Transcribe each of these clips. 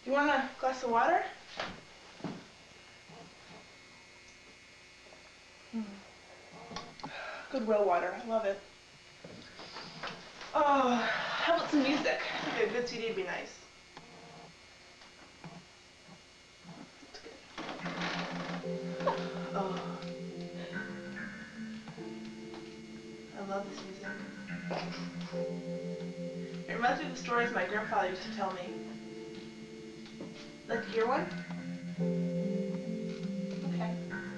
Do you want a glass of water? Goodwill water. I love it. Oh, how about some music? I think a good CD would be nice. Oh. I love this music. It reminds me of the stories my grandfather used to tell me. Like to hear one? Okay.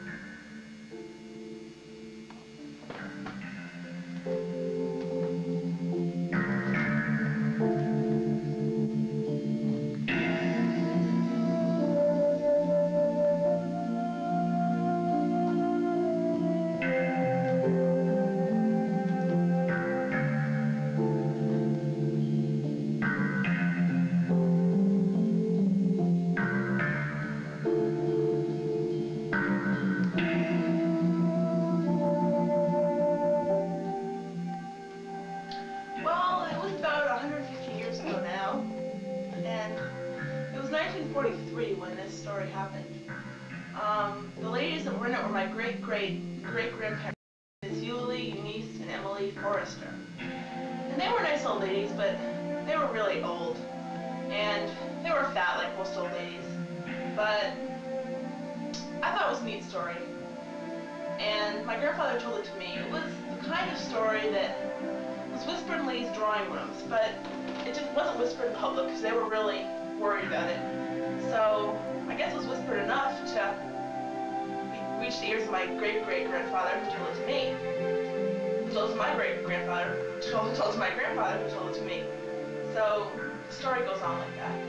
Well, it was about 150 years ago now, and it was 1943 when this story happened. The ladies that were in it were my great-great-great-grandparents, Eulalie, Eunice, and Emily Forrester. And they were nice old ladies, but they were really old, and they were fat like most old ladies. But I thought it was a neat story, and my grandfather told it to me. It was the kind of story that was whispered in ladies' drawing rooms, but it just wasn't whispered in public because they were really worried about it. So I guess it was whispered enough to reach the ears of my great-great-grandfather who told it to me, who told it to my great-grandfather, who told it to my grandfather who told it to me. So the story goes on like that.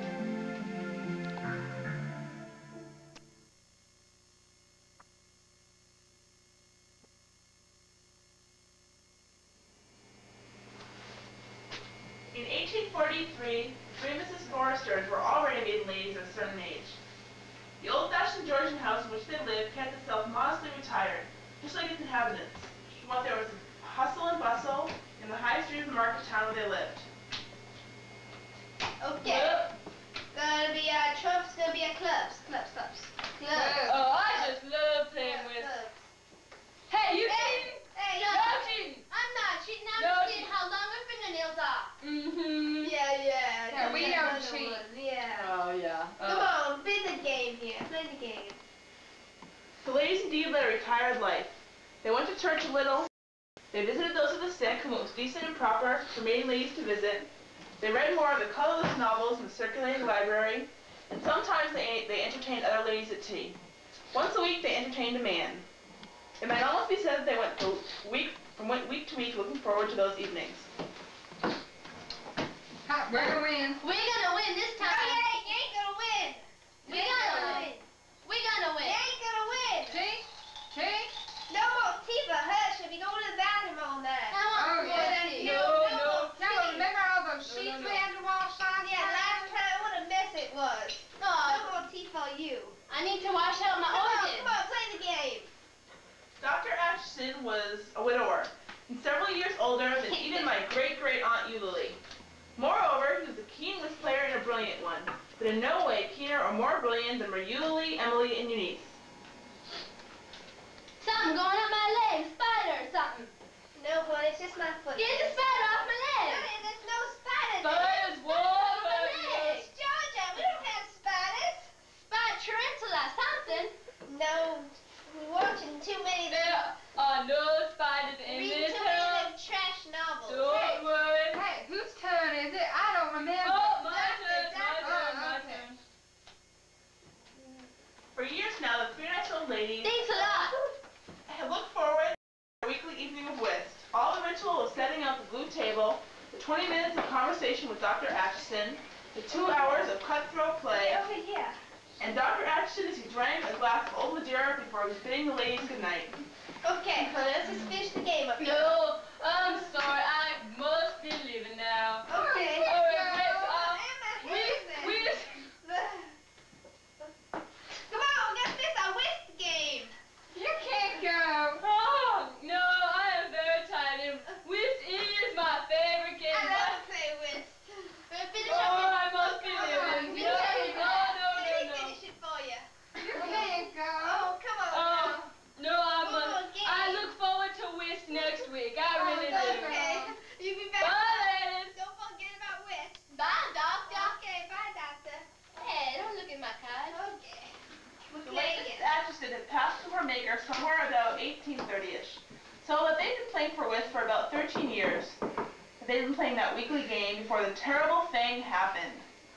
In 1843, three Mrs. Forresters were already maiden ladies of a certain age. The old-fashioned Georgian house in which they lived kept itself modestly retired, just like its inhabitants, while there was hustle and bustle in the high street of the market town where they lived. Okay. Gonna be trumps, gonna be clubs. Clubs. Oh, I just love playing with. Hey, you cheating? Hey, no cheating. I'm not cheating. I'm No just seeing how long her fingernails are. Mm-hmm. Yeah. We don't cheat. Yeah. Oh, yeah. Come on, play the game here. Play the game. The ladies indeed led a retired life. They went to church a little. They visited those of the sick whom it was decent and proper for maiden ladies to visit. They read more of the colorless novels in the circulating library, and sometimes they entertained other ladies at tea. Once a week they entertained a man. It might almost be said that they went from week to week looking forward to those evenings. We're gonna win. We're gonna win this time. No, you ain't gonna win. We're gonna win. We're gonna win. You ain't gonna win. See? No more Tifa, hush. If you go to the bathroom all night. Oh, yeah. No. Now, remember all those sheets we had to wash last Yeah, last time, what a mess it was. No more Tifa, you. I need to wash out my organs. Come on, play the game. Dr. Ashton was a widower, and several years older than even my great-great-aunt Eulalie. Moreover, he was a keen whist player and a brilliant one, but in no way keener or more brilliant than were Eulalie, Emily, and Eunice. Something going up my leg, spider or something. No, boy, it's just my foot. Get the spider off my leg. There's no spider there. Spiders, what? It's Georgia. We don't have spiders. Spider tarantula, something. No, we're watching too many. There are no spiders in Reading this too many of house. them trash novels. Don't worry. Hey, whose turn is it? I don't remember. Oh, my Doctor, turn. For years now, the three nice old ladies Thanks a lot. had looked forward to a weekly evening of whist. All the ritual of setting out the blue table, the 20 minutes of conversation with Dr. Ashton, the 2 hours of cutthroat play, Over here. and Dr. Ashton as he drank a glass of old Madeira before he was bidding the ladies good night. Okay, honey, let's just finish the game up here. No, I'm sorry. I must be leaving now. Okay. All right, We Come on, let's finish our whist game. You can't go. Oh, no, I am very tired. Whist is my favorite game. I love to play whist. Finish Oh, up I must be leaving. Finish Atchison had passed to her maker somewhere about 1830-ish. So that they'd been playing for whist for about 13 years. They'd been playing that weekly game before the terrible thing happened.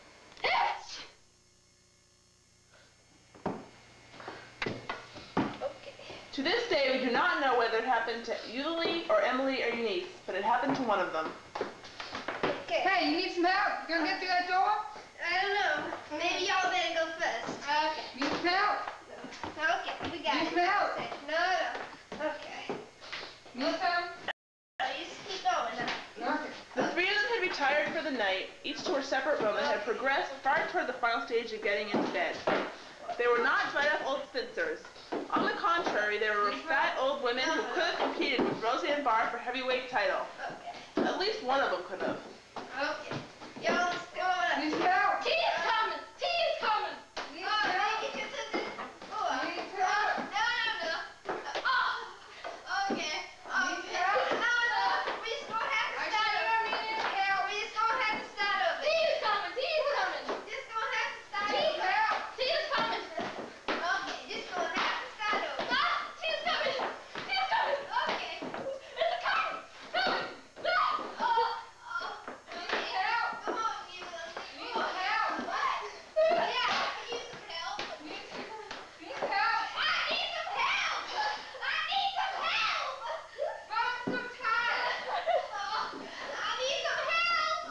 Okay. To this day, we do not know whether it happened to Eulalie or Emily or Eunice, but it happened to one of them. Okay. Hey, you need some help? Gonna get through that door? I don't know. Maybe y'all better go first. Okay. Need some help? Okay, we got Need it. some help? No. Okay. Need some? You just keep going now. Okay. The three of them had retired for the night, each to her separate room, and had progressed far toward the final stage of getting into bed. They were not dried-up old spinsters. On the contrary, they were fat old women who could have competed with Roseanne Barr for heavyweight title. Okay. At least one of them could have. Okay. Y'all just go on. Need some help? Tea is coming! Tea is coming! Need Oh, some help? make it just a little. Oh, Need some help? no. Oh, okay. Need help? No. We just gonna have to I start sure over. need help. We just gonna have to start over. Tea is coming! Tea is coming! Just gonna have to start Tea. over. Help? Tea is coming! Okay, just gonna have to start over. Ah! Tea is coming! Tea is coming! Okay. It's coming! Coming! Ah! Okay. Help? Come on, you. Need some help? What? Yeah, I can use some help. Need some help? I need some help. I need some help. Find some time. I need some help.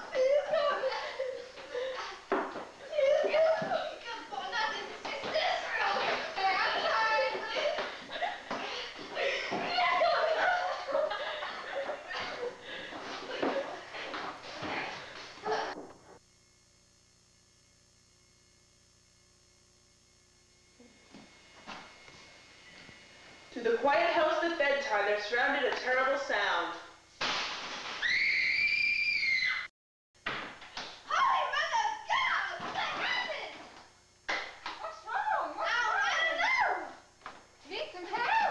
Good for nothing, sisters. Hey, I'm tired. To the quiet house at bedtime, there surrounded a terrible sound. Holy mother of God! What happened? What's wrong? What's I wrong? don't know. Need some help?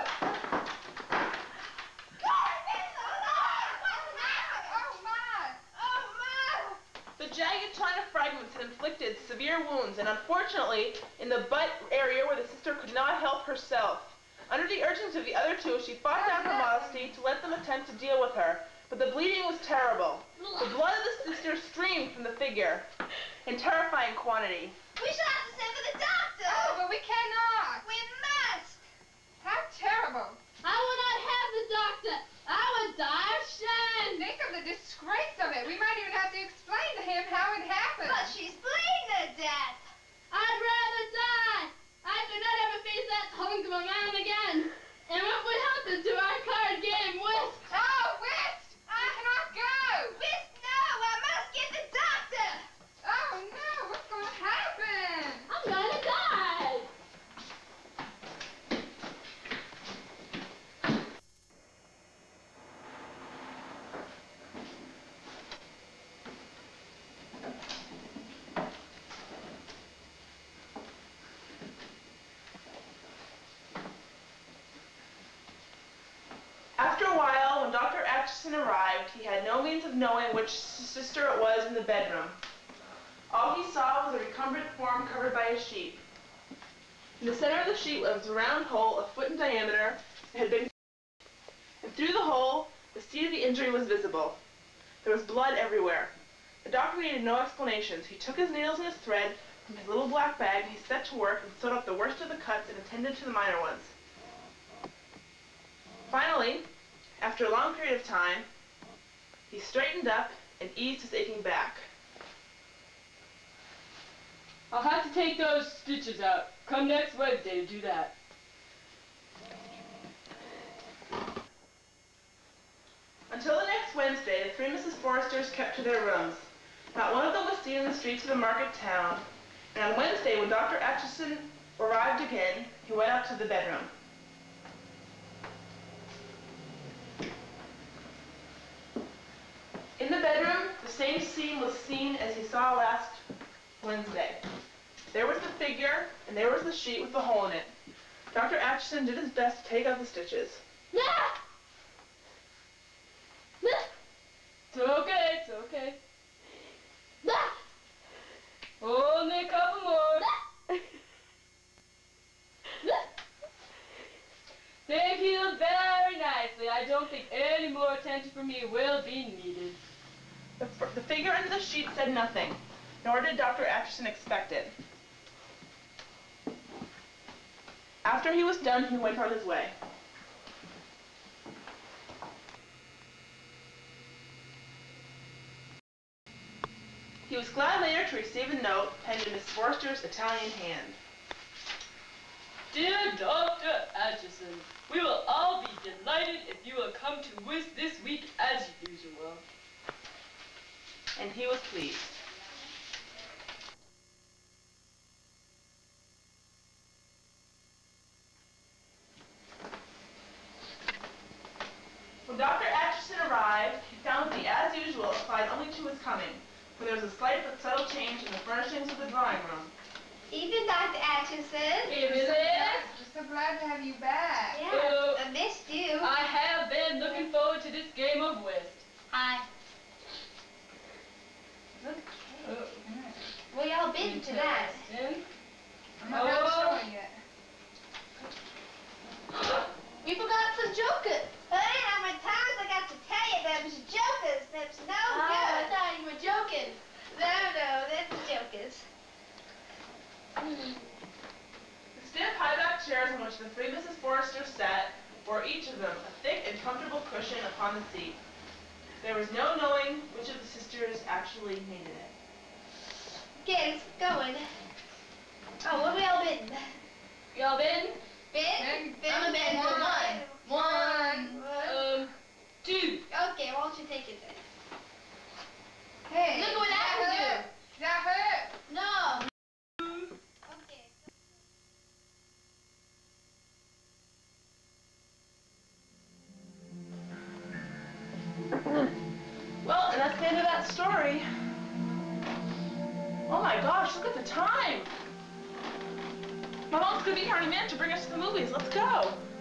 God, it's alive. What's happened? Oh, my. Oh, my. The jagged china fragments had inflicted severe wounds, and unfortunately, in the butt area where the sister could not help herself. Under the urgings of the other two, she fought down her modesty to let them attempt to deal with her, but the bleeding was terrible. The blood of the sister streamed from the figure in terrifying quantity. We shall have to send for the doctor. Oh, but we cannot. We must. How terrible. I will not have the doctor! I would die of shame! Think of the disgrace of it. We might even have to explain to him how it happened. But she's bleeding to death. I'd rather die! I do not ever face that hunk of a man again! And what would happen to our card game whist? Oh, whist! I cannot go. Whisk, no, I must get the doctor. Oh, no. What's going to happen? I'm gonna die! After a while, when Dr. Atchison arrived, he had no means of knowing which sister it was in the bedroom. All he saw was a recumbent form covered by a sheet. In the center of the sheet was a round hole a foot in diameter that had been, and through the hole, the seat of the injury was visible. There was blood everywhere. The doctor needed no explanations. He took his needles and his thread from his little black bag, and he set to work and sewed up the worst of the cuts and attended to the minor ones. Finally, after a long period of time, he straightened up and eased his aching back. I'll have to take those stitches out. Come next Wednesday to do that. Until the next Wednesday, the three Mrs. Forresters kept to their rooms. Not one of them was seen in the streets of the market town, and on Wednesday, when Dr. Atchison arrived again, he went up to the bedroom. In the bedroom, the same scene was seen as he saw last Wednesday. There was the figure, and there was the sheet with the hole in it. Dr. Atchison did his best to take out the stitches. It's okay, it's okay. Only a couple more. think any more attention from me will be needed. The figure under the sheet said nothing, nor did Dr. Atchison expect it. After he was done, he went on his way. He was glad later to receive a note penned in Miss Forster's Italian hand. Dear Dr. Atchison, we will all be delighted if you will come to whist this week as usual. And he was pleased. When Dr. Atchison arrived, he found that the as usual applied only to his coming, for there was a slight but subtle change in the furnishings of the drawing room. Even Dr. Atchison. We're so glad to have you back. Yeah, I missed you. I have been looking forward to this game of whist. Hi. Oh. Well, y'all been to that. Interesting. I'm not going to show it yet. We forgot some jokers. Hey, how many times I got to tell you them was jokers. Them's no good. I thought you were joking. No, them's jokers. The stiff high-backed chairs on which the three Mrs. Forrester sat bore each of them a thick and comfortable cushion upon the seat. There was no knowing which of the sisters actually needed it. Okay, let's get going. Oh, where we all been? Y'all been? Been? I'm been one. One. 2. Okay, why don't you take it then? Hey. Look what I can do. That hurt. No. Okay. Well, and that's the end of that story. Oh my gosh, look at the time. My mom's gonna be here in a minute to bring us to the movies. Let's go.